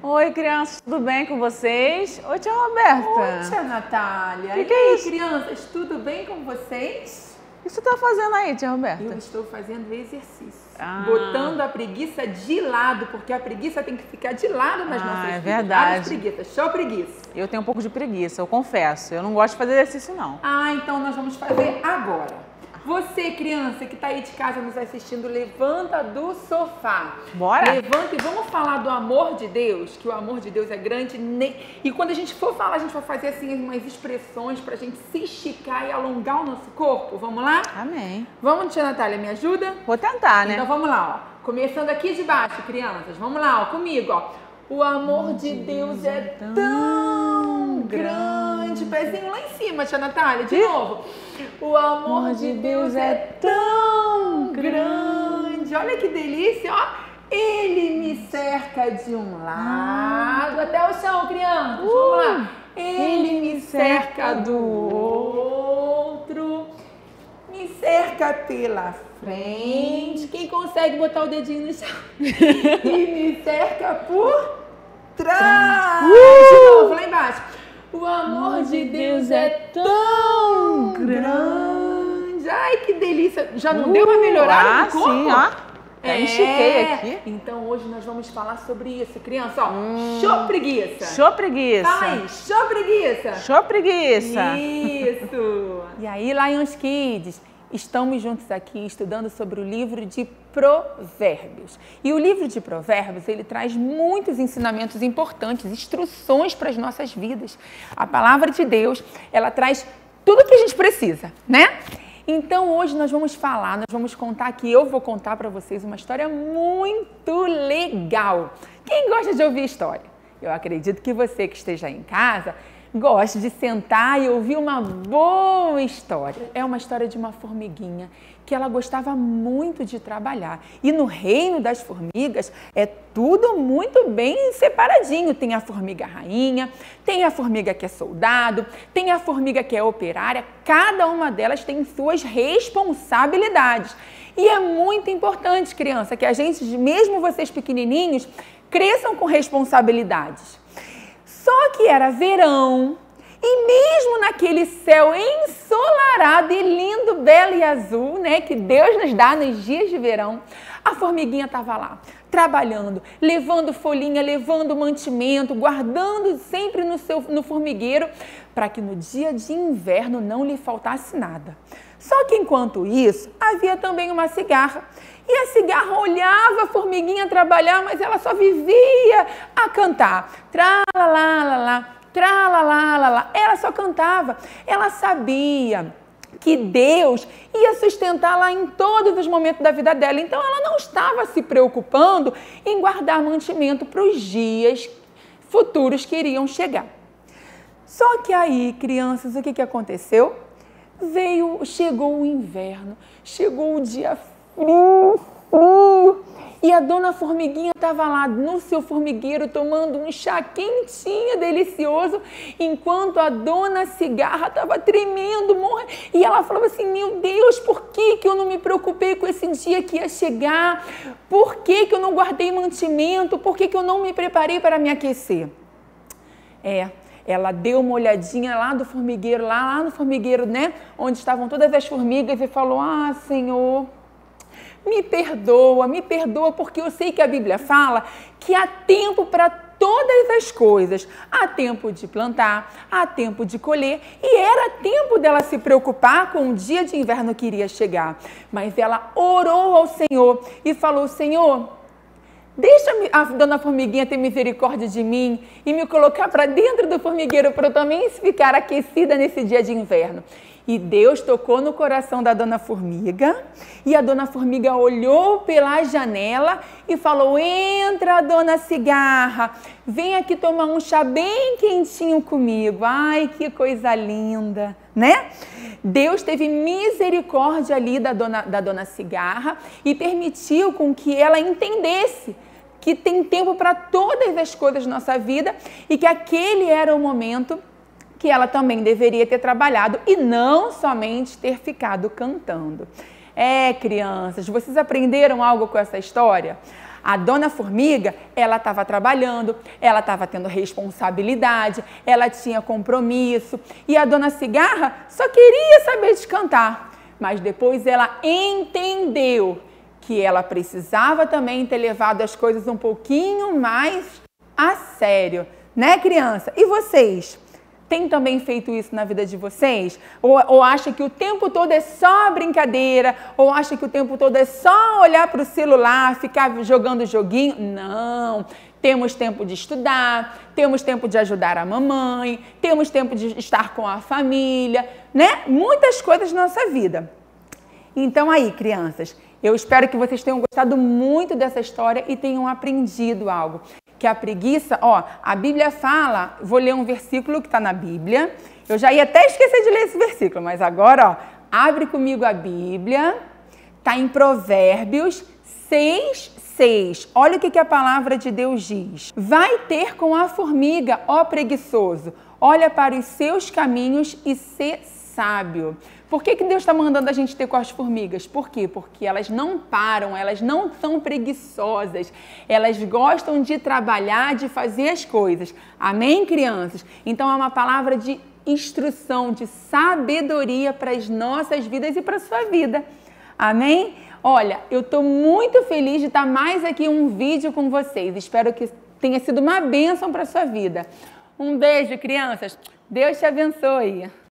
Oi, crianças, tudo bem com vocês? Oi, tia Roberta. Oi, tia Natália. Que é isso? Crianças, tudo bem com vocês? O que você está fazendo aí, tia Roberta? Eu estou fazendo exercício. Ah. Botando a preguiça de lado, porque a preguiça tem que ficar de lado nas nossas vidas. É verdade. Várias preguiças, show preguiça. Eu tenho um pouco de preguiça, eu confesso. Eu não gosto de fazer exercício, não. Então nós vamos fazer agora. Você, criança, que está aí de casa nos assistindo, levanta do sofá. Bora? Levanta e vamos falar do amor de Deus, que o amor de Deus é grande. E quando a gente for falar, a gente vai fazer assim umas expressões para a gente se esticar e alongar o nosso corpo. Vamos lá? Amém. Vamos, tia Natália, me ajuda? Vou tentar, né? Então vamos lá, ó. Começando aqui de baixo, crianças. Vamos lá, ó, comigo, ó. O amor de Deus é tão grande. Pezinho lá em cima, tia Natália, de novo. O amor de Deus é tão grande. Olha que delícia, ó. Ele me cerca de um lado até o chão, crianças. Vamos lá. Ele me cerca do outro. Me cerca pela frente. Quem consegue botar o dedinho no chão? E me cerca por trás. De novo, lá embaixo. O amor de Deus é tão grande. Ai, que delícia. Já não deu uma melhorada no corpo? Sim, ó. Até estiquei aqui. Então hoje nós vamos falar sobre isso, criança. Ó, show preguiça. Show preguiça. Fala aí, show preguiça. Show preguiça. Isso. E aí, Lions Kids, estamos juntos aqui estudando sobre o livro de Provérbios. E o livro de Provérbios, ele traz muitos ensinamentos importantes, instruções para as nossas vidas. A palavra de Deus, ela traz tudo o que a gente precisa, né? Então, hoje nós vamos contar aqui, eu vou contar para vocês uma história muito legal. Quem gosta de ouvir história? Eu acredito que você que esteja em casa goste de sentar e ouvir uma boa história. É uma história de uma formiguinha que ela gostava muito de trabalhar. E no reino das formigas é tudo muito bem separadinho. Tem a formiga rainha, tem a formiga que é soldado, tem a formiga que é operária. Cada uma delas tem suas responsabilidades. E é muito importante, criança, que a gente, mesmo vocês pequenininhos, cresçam com responsabilidades. Só que era verão e mesmo naquele céu ensolarado e lindo, belo e azul, né, que Deus nos dá nos dias de verão, a formiguinha estava lá, trabalhando, levando folhinha, levando mantimento, guardando sempre no formigueiro, para que no dia de inverno não lhe faltasse nada. Só que enquanto isso, havia também uma cigarra. E a cigarra olhava a formiguinha trabalhar, mas ela só vivia a cantar. Tralalá, tralalá. Ela só cantava. Ela sabia que Deus ia sustentá-la em todos os momentos da vida dela. Então, ela não estava se preocupando em guardar mantimento para os dias futuros que iriam chegar. Só que aí, crianças, o que aconteceu? Chegou o inverno, chegou o dia frio, e a dona formiguinha estava lá no seu formigueiro tomando um chá quentinho, delicioso, enquanto a dona cigarra estava tremendo, morrendo. E ela falava assim, meu Deus, por que eu não me preocupei com esse dia que ia chegar? Por que eu não guardei mantimento? Por que eu não me preparei para me aquecer? Ela deu uma olhadinha lá do formigueiro, lá no formigueiro, né? Onde estavam todas as formigas e falou, Senhor, me perdoa, porque eu sei que a Bíblia fala que há tempo para todas as coisas. Há tempo de plantar, há tempo de colher e era tempo dela se preocupar com o dia de inverno que iria chegar. Mas ela orou ao Senhor e falou, Senhor, deixa a dona formiguinha ter misericórdia de mim e me colocar para dentro do formigueiro para eu também ficar aquecida nesse dia de inverno. E Deus tocou no coração da dona formiga e a dona formiga olhou pela janela e falou, entra, dona cigarra, vem aqui tomar um chá bem quentinho comigo. Ai, que coisa linda, né? Deus teve misericórdia ali da dona cigarra e permitiu com que ela entendesse que tem tempo para todas as coisas da nossa vida e que aquele era o momento que ela também deveria ter trabalhado e não somente ter ficado cantando. Crianças, vocês aprenderam algo com essa história? A dona formiga, ela estava trabalhando, ela estava tendo responsabilidade, ela tinha compromisso. E a dona cigarra só queria saber de cantar. Mas depois ela entendeu que ela precisava também ter levado as coisas um pouquinho mais a sério. Né, criança? E vocês? Tem também feito isso na vida de vocês? Ou acha que o tempo todo é só brincadeira? Ou acha que o tempo todo é só olhar para o celular, ficar jogando joguinho? Não! Temos tempo de estudar, temos tempo de ajudar a mamãe, temos tempo de estar com a família, né? Muitas coisas na nossa vida. Então aí, crianças, eu espero que vocês tenham gostado muito dessa história e tenham aprendido algo. Que a preguiça, ó, a Bíblia fala, vou ler um versículo que está na Bíblia, eu já ia até esquecer de ler esse versículo, mas agora, ó, abre comigo a Bíblia, está em Provérbios 6:6. Olha o que a palavra de Deus diz. Vai ter com a formiga, ó preguiçoso, olha para os seus caminhos e sê sábio. Por que Deus está mandando a gente ter com as formigas? Por quê? Porque elas não param, elas não são preguiçosas. Elas gostam de trabalhar, de fazer as coisas. Amém, crianças? Então é uma palavra de instrução, de sabedoria para as nossas vidas e para a sua vida. Amém? Olha, eu estou muito feliz de estar mais aqui um vídeo com vocês. Espero que tenha sido uma bênção para a sua vida. Um beijo, crianças. Deus te abençoe.